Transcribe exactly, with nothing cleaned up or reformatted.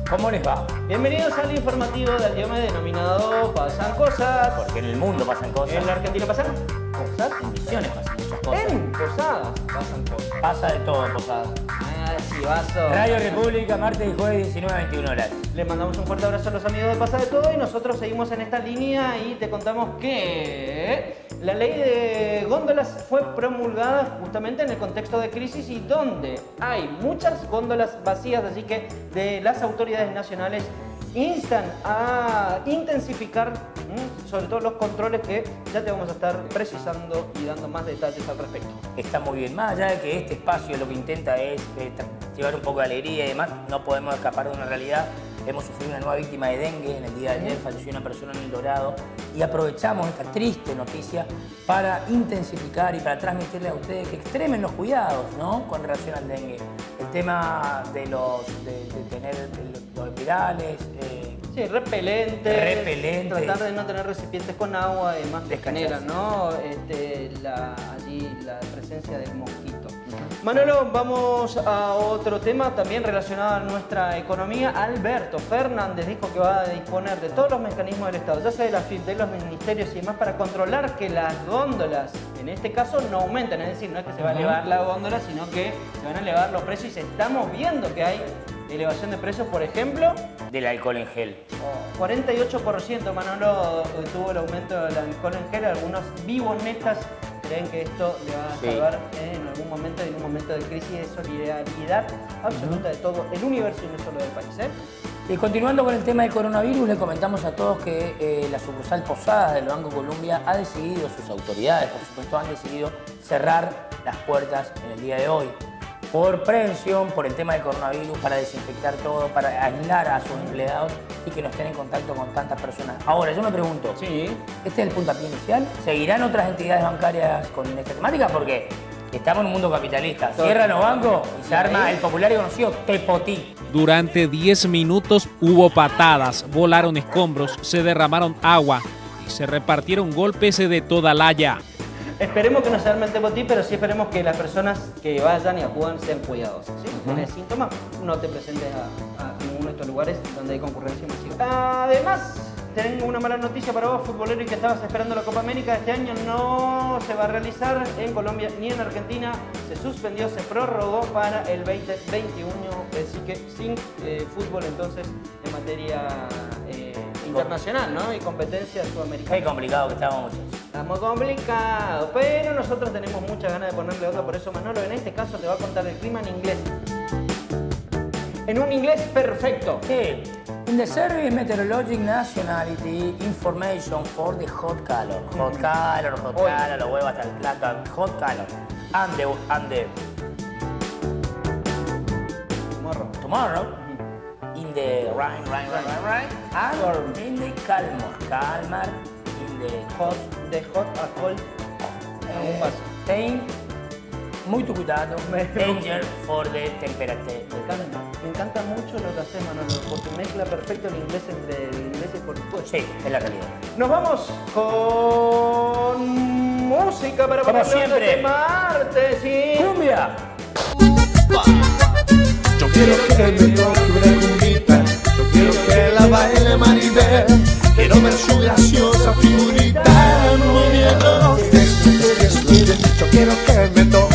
¿Cómo les va? Bienvenidos al informativo del idioma denominado Pasan Cosas. Porque en el mundo pasan cosas. En la Argentina pasan cosas. En Misiones pasan muchas cosas. En Posadas pasan cosas. Pasa de todo en Posadas. Ah, sí, vaso. Radio República, martes y jueves, diecinueve a veintiuna horas. Les mandamos un fuerte abrazo a los amigos de Pasa de Todo y nosotros seguimos en esta línea y te contamos que la ley de góndolas fue promulgada justamente en el contexto de crisis y donde hay muchas góndolas vacías, así que de las autoridades nacionales instan a intensificar ¿m? sobre todo los controles que ya te vamos a estar precisando y dando más detalles al respecto. Está muy bien, más allá de que este espacio lo que intenta es eh, llevar un poco de alegría y demás, no podemos escapar de una realidad. Hemos sufrido una nueva víctima de dengue, en el día de ayer falleció una persona en El Dorado y aprovechamos esta triste noticia para intensificar y para transmitirle a ustedes que extremen los cuidados, ¿no? Con relación al dengue. El tema de, los, de, de tener los espirales, eh, sí, repelentes, repelentes, tratar de no tener recipientes con agua, además que genera, ¿no? Este, la, allí la presencia del mosquito. Uh-huh. Manolo, vamos a otro tema también relacionado a nuestra economía. Alberto Fernández dijo que va a disponer de todos los mecanismos del Estado, ya sea de la F I P, de los ministerios y demás, para controlar que las góndolas, en este caso, no aumenten. Es decir, no es que se va a elevar la góndola, sino que se van a elevar los precios y estamos viendo que hay elevación de precios, por ejemplo, del alcohol en gel. cuarenta y ocho por ciento, Manolo, tuvo el aumento del alcohol en gel. Algunos vivonetas creen que esto le va a sí. salvar eh, en algún momento, en un momento de crisis de solidaridad absoluta uh-huh. de todo el universo y no solo del país. ¿eh? Y continuando con el tema del coronavirus, le comentamos a todos que eh, la sucursal Posadas del Banco Colombia ha decidido, sus autoridades por supuesto, han decidido cerrar las puertas en el día de hoy. Por prevención, por el tema del coronavirus, para desinfectar todo, para aislar a sus empleados y que no estén en contacto con tantas personas. Ahora, yo me pregunto, sí. ¿este es el puntapié inicial? ¿Seguirán otras entidades bancarias con esta temática? Porque estamos en un mundo capitalista. Cierran los bancos y se arma el popular y conocido Tepotí. Durante diez minutos hubo patadas, volaron escombros, se derramaron agua y se repartieron golpes de toda la haya. Esperemos que no se arme el Tepotí, pero sí esperemos que las personas que vayan y acudan sean cuidadosas. ¿sí? Uh-huh. Tienes síntomas, no te presentes a, a ninguno de estos lugares donde hay concurrencia masiva. Además, tengo una mala noticia para vos, futbolero, y que estabas esperando la Copa América. Este año no se va a realizar en Colombia ni en Argentina. Se suspendió, se prorrogó para el veinte veintiuno, así que sin eh, fútbol entonces en materia eh, internacional, ¿no? Y competencia sudamericana. Qué complicado que estamos, muchachos. Estamos complicados, pero nosotros tenemos muchas ganas de ponerle onda, por eso Manolo en este caso te va a contar el clima en inglés. En un inglés perfecto. Sí. In the Service Meteorologic Nationality Information for the hot color. Hot color, hot Hoy. color, lo huevo hasta el plato. Hot color. And the, and the Tomorrow. tomorrow, in the rain, rain, rain, rain, rain, and Storm. in the calmar, calmar, in the Hot, de hot a cold. En un vaso. Ten muito cuidado, Me- danger for the temperature. Me encanta, me encanta mucho lo que haces, Manolo, porque mezcla perfecto el inglés entre el inglés y el portugués. Sí, es la realidad. Nos vamos con música para Como ponerle onda siempre. este martes y... ¡Cumbia! Yo quiero que me toque una cumbita, yo quiero que la baile Maribel, quiero ver su graciosa figurita moviendo los pies. Yo quiero que me toque